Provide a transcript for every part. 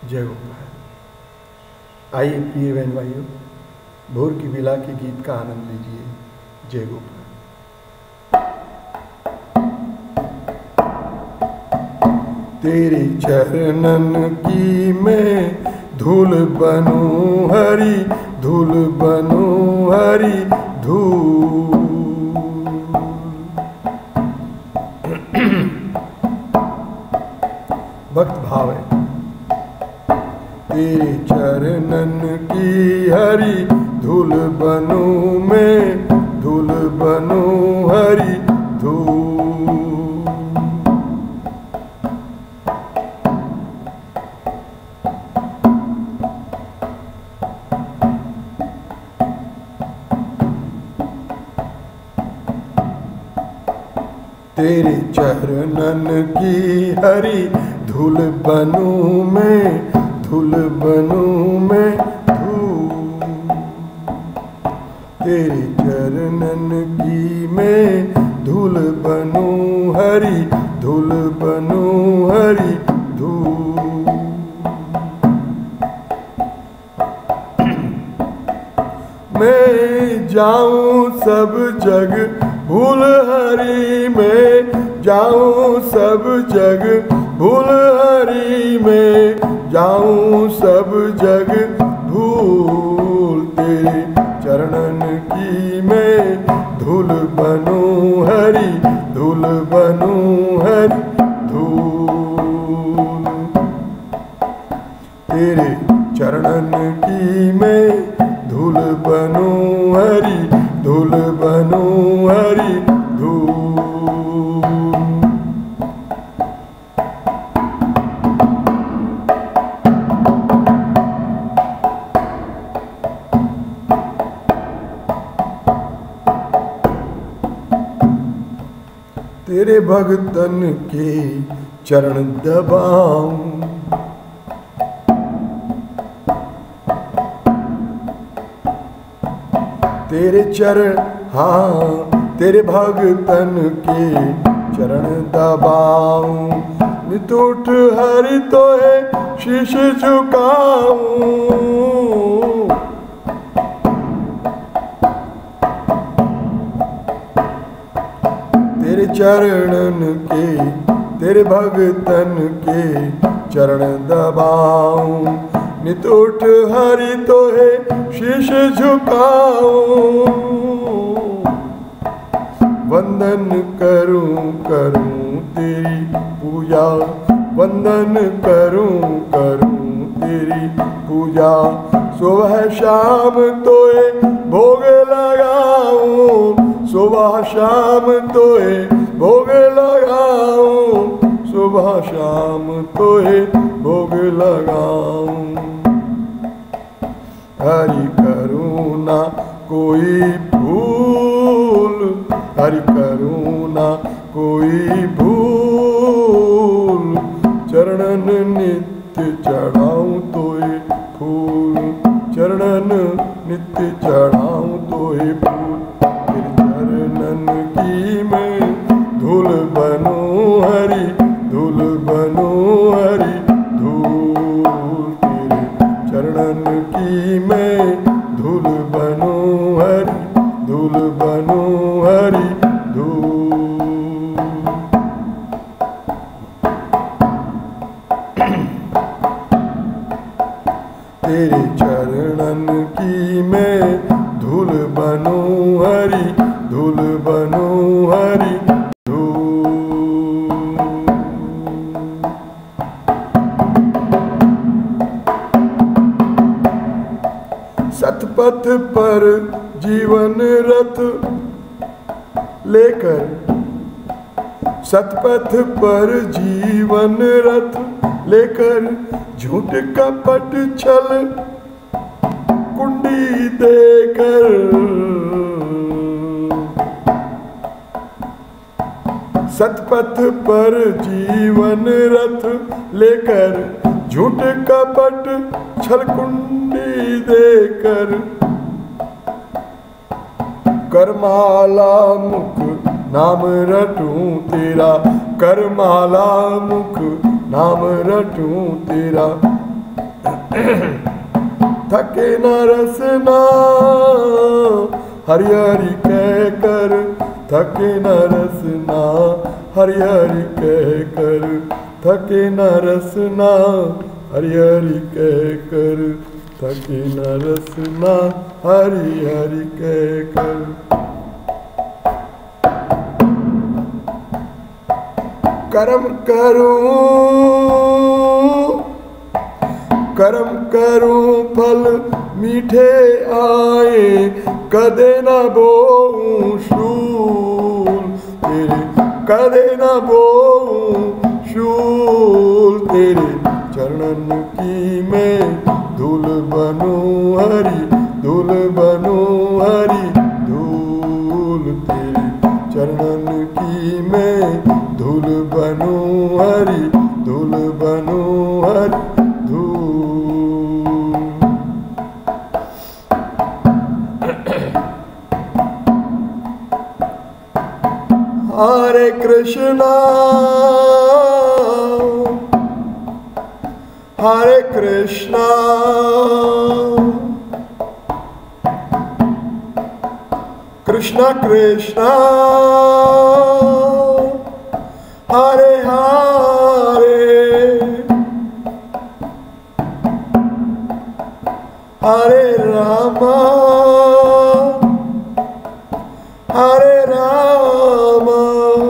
जय गोपाल। आइए प्रिय बहन भाइयों, भोर की बेला के गीत का आनंद लीजिए। जय गोपाल। तेरे चरणन की मैं धूल बनूं हरि, धूल बनूं हरि धूल। भक्त भाव है। तेरे चरणन की हरि धूल बनूं मैं, धूल बनूं हरि धूल। तेरे चरणन की हरि धूल बनूं मैं, धूल बनूं मैं धूल। तेरे चरणन की मैं धूल बनूं हरि, धूल बनूं हरि धूल। मैं जाऊं सब जग भूल हरि, मैं जाऊं सब जग भूल हरि, मैं जाऊं सब जग भूल। तेरे चरणन की मैं धूल बनूं हरि, धूल बनूं हरि धूल। तेरे चरणन की मैं धूल बनूं हरि, धूल बनूं हरि धूल। तेरे भगतन के चरण दबाऊं, तेरे चरण, हाँ तेरे भगतन के चरण दबाऊं। नितुट हरि तो है शीश झुकाऊं। तेरे चरणन के, तेरे भगतन के चरण दबाऊं। नितुट हरि तो है शीश झुकाऊं। वंदन करूं करूं तेरी पूजा, वंदन करूं करूं तेरी पूजा। सुबह शाम तोए भोग लगाऊं, सुबह शाम तोए भोग लगाऊं, सुबह शाम तोए भोग लगाऊं। हरि करुणा कोई भूल, हरि करुणा कोई भूल। चरणन नित्य चढ़ाऊं तोए फूल, चरणन नित्य चढ़ाऊं तोए फूल। तेरे चरणन की मैं धूल बनूं हरि, धूल बनूं हरि धूल। तेरे चरणन की मैं धूल बनूं हरि, धूल बनूं हरि धूल। तेरे चरणन की मैं धूल बनूं हरि, धूल बनूं हरि धूल। सतपथ पर जीवन रथ लेकर, सतपथ पर जीवन रथ लेकर। झूठ कपट छल कुंडी देकर, सतपथ पर जीवन रथ लेकर। झूठ कपट छल कुंडी देकर। करमाला मुख नाम रटूं तेरा, करमाला मुख नाम रटूं तेरा। थके न रसना हरि हरि कह कर, थके न रसना हरि हरि कह कर, थके न रसना हरि हरि कह कर, थके न रसना हरि हरि कह कर। कर्म करूं, कर्म करूं फल मीठे आए, कदे न बोऊं शूल तेरे, कदे न बोऊं शूल तेरे। चरणन की मैं धूल बनूं हरि, धूल बनूं हरि धूल तेरे। चरणन की मैं धूल बनूं हरि, धूल बनूं हरि धूल। हरे कृष्णा हरे कृष्णा कृष्णा कृष्णा हरे हरे, हरे रामा हरे रामा,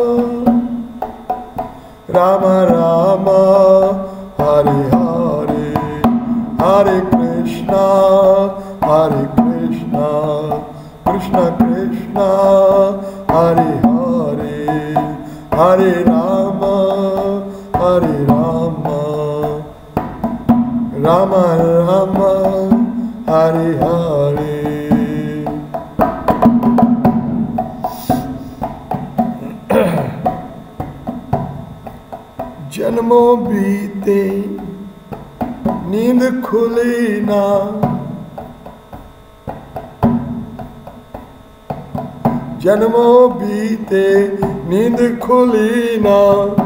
राम राम हरे हरे, हरे कृष्णा कृष्णा कृष्णा हरे हरे, हरे राम राम राम हरे हरे। जन्मों बीते नींद खुली ना, जन्मों बीते नींद खुली ना,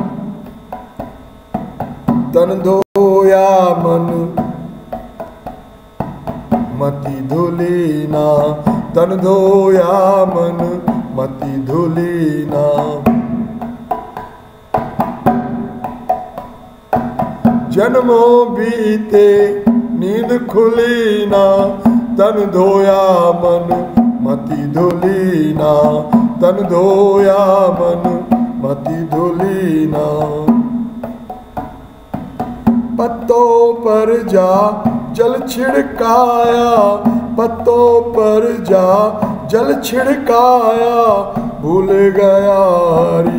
तन धोया मन मति धुली ना, तन धोया मन मति धुली ना। जन्मों बीते नींद खुली ना, तन धोया मन मति धुली ना, तन धोया मन मति धुली ना। पत्तों पर जा जल छिड़काया, पत्तों पर जा जल छिड़काया, भूल गया हरि,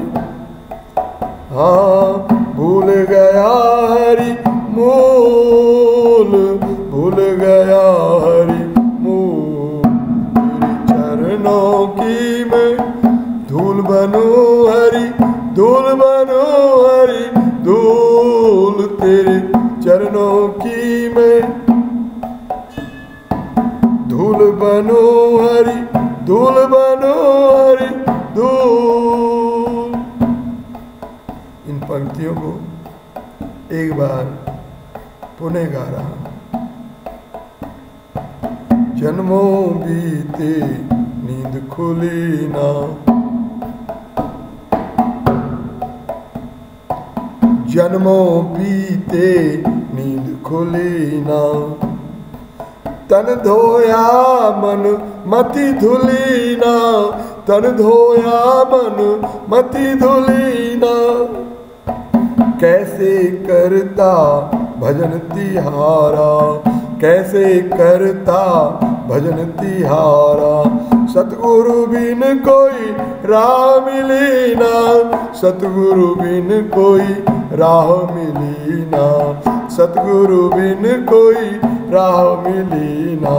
हाँ भूल गया हरि मूल, भूल गया हरि मूल। तेरे चरणों की मैं धूल बनूं हरि, धूल बनूं हरि धूल तेरे। चरणों की मैं धूल बनूं हरि, धूल बनूं हरि धूल। इन पंक्तियों को एक बार पुनः गा रहा। जन्मों बीते नींद खुली ना, जन्मों बीते नींद खुली ना, तन धोया मन मति धुली ना, तन धोया मन मति धुली ना। कैसे करता भजन तिहारा, कैसे करता भजन तिहारा, सतगुरु बिन कोई राह मिली ना, सतगुरु बिन कोई राह मिली ना, सतगुरु बिन कोई राह मिली ना।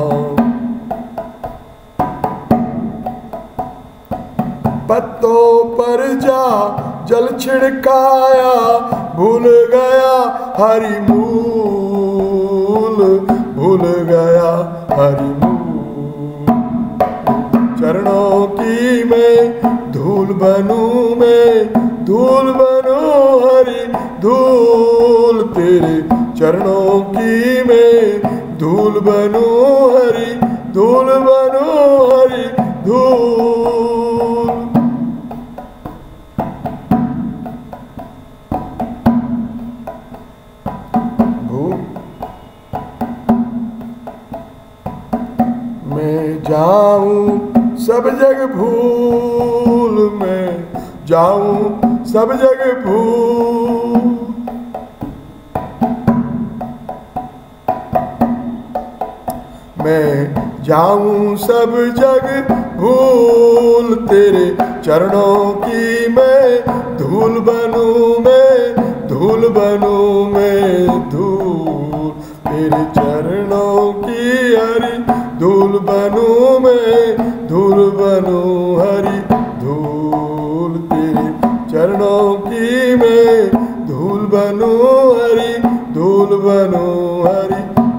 पत्तों पर जा जल छिड़काया, भूल गया हरि मूल, भूल गया हरि मूल। चरणों की मैं धूल बनूं, मैं धूल बनूं हरि धूल तेरे। चरणों की मैं धूल बनूं हरि, धूल बनूं हरि धूल। मैं जाऊं सब जग भूल, मैं जाऊं सब जग भूल। मैं जाऊं सब जग भूल, तेरे चरणों की मैं धूल बनूं, मैं धूल बनूं, मैं धूल। तेरे चरणों की हरि धूल बनूं, मैं धूल बनूं हरि धूल। तेरे चरणों की मैं धूल बनूं हरि, धूल बनूं हरि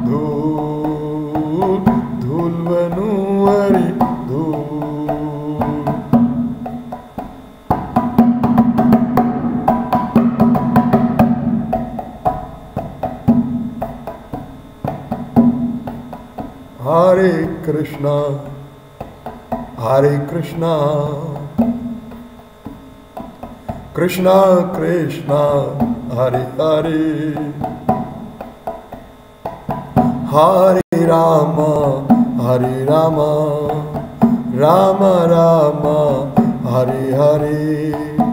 धूल, धूल बनूं हरि धूल। हरे कृष्णा हरे कृष्णा, कृष्णा कृष्णा हरे हरे, हरे राम हरे राम, राम राम हरे हरे।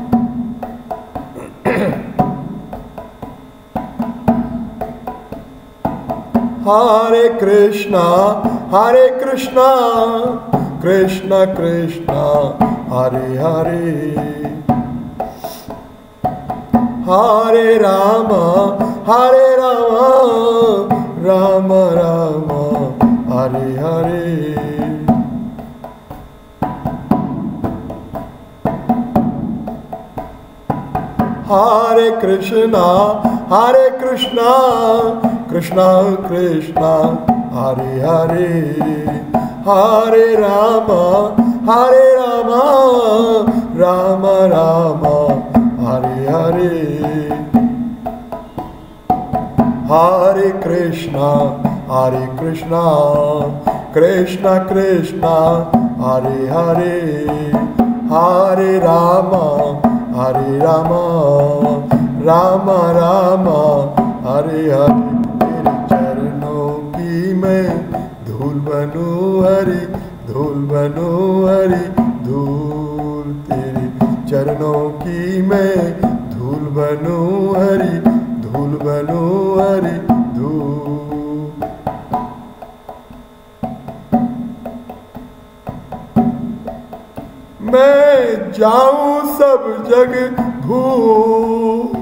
हरे कृष्णा कृष्णा कृष्णा हरे हरे, हरे राम राम राम हरे हरे। हरे कृष्णा कृष्णा कृष्णा हरे हरे, हरे राम राम राम हरे हरे। हरे कृष्णा कृष्णा कृष्णा हरे हरे, हरे राम राम राम हरे हरे। तेरे चरणों की मैं धूल बनूं हरि, धूल बनूं हरि धूल। तेरे चरणों की मैं धूल बनूं हरि, धूल बनूं हरि धूल। मैं जाऊं सब जग भूल,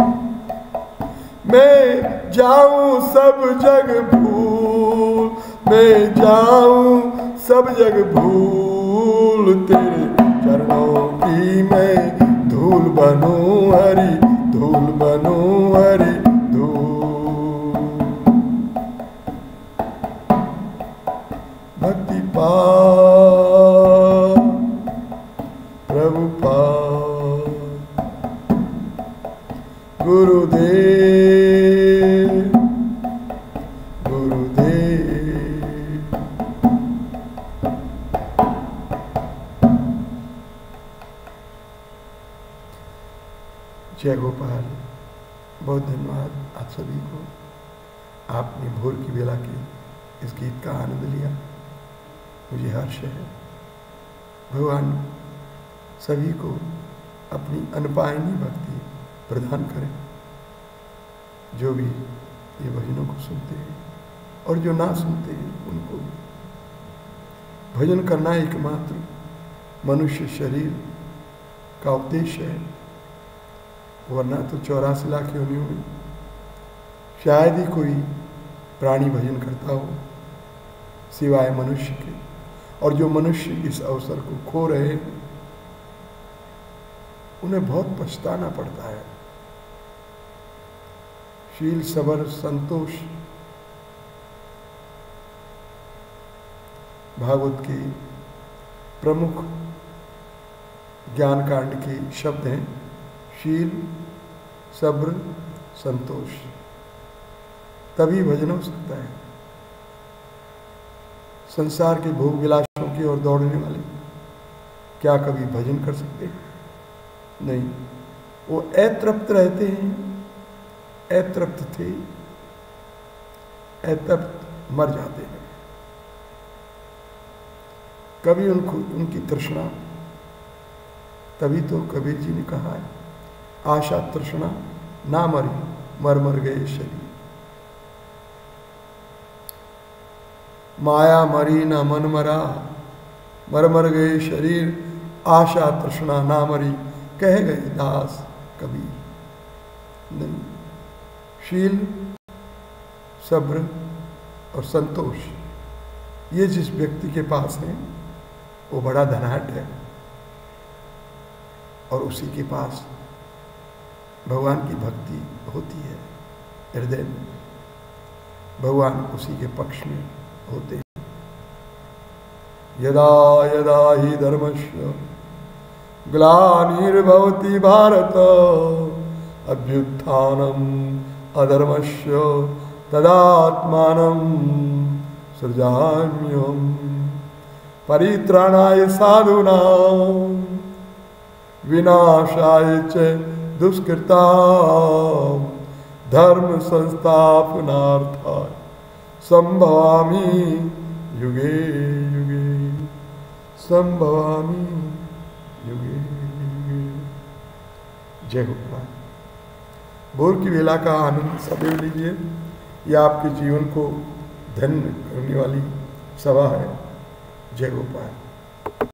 मैं जाऊं सब जग भूल, मैं जाऊं सब जग भूल। तेरे चरणों की मैं धूल बनूं हरि, धूल बनूं हरि धूल। भक्ति पा प्रभु पा, गुरुदेव गुरुदेव। जय गोपाल। बहुत धन्यवाद आप सभी को, आपने भोर की बेला के इस गीत का आनंद लिया, मुझे हर्ष है। भगवान सभी को अपनी अनपायनी भक्ति प्रदान करें, जो भी ये भजनों को सुनते हैं और जो ना सुनते हैं उनको भी। भजन करना एकमात्र मनुष्य शरीर का उद्देश्य है, वरना तो 84 लाख योनियों में शायद ही कोई प्राणी भजन करता हो सिवाय मनुष्य के। और जो मनुष्य इस अवसर को खो रहे हैं उन्हें बहुत पछताना पड़ता है। शील सबर संतोष भागवत के प्रमुख ज्ञान कांड के शब्द हैं। शील सब्र संतोष। तभी भजन हो सकता है। संसार के भोग विलासों की ओर दौड़ने वाले क्या कभी भजन कर सकते? नहीं। वो अतृप्त रहते हैं, अतृप्त थे, अतृप्त मर जाते हैं। कभी उनको उनकी तृष्णा, तभी तो कबीर जी ने कहा है, आशा तृष्णा ना मरी, मर मर गए शरीर। माया मरी ना मन मरा, मर मर गए शरीर, आशा तृष्णा ना मरी, कह गए दास कबीर। नहीं, शील, सब्र और संतोष, ये जिस व्यक्ति के पास है वो बड़ा धनाढ्य है, और उसी के पास भगवान की भक्ति होती है। हृदय में भगवान उसी के पक्ष में होते हैं। यदा यदा ही धर्मस्य ग्लानिर्भवति भारत, अभ्युत्थानम अधर्मस्य तदात्मानं सृजाम्यहम्। परित्राणाय साधूनां विनाशाय च दुष्कृतां, धर्म संस्थापनार्थाय संभवामि युगे युगे, संभवामि युगे युगे। जय गोपाल। भोर की वेला का आनंद सदैव लीजिए। यह आपके जीवन को धन्य करने वाली सभा है। जय गोपाल।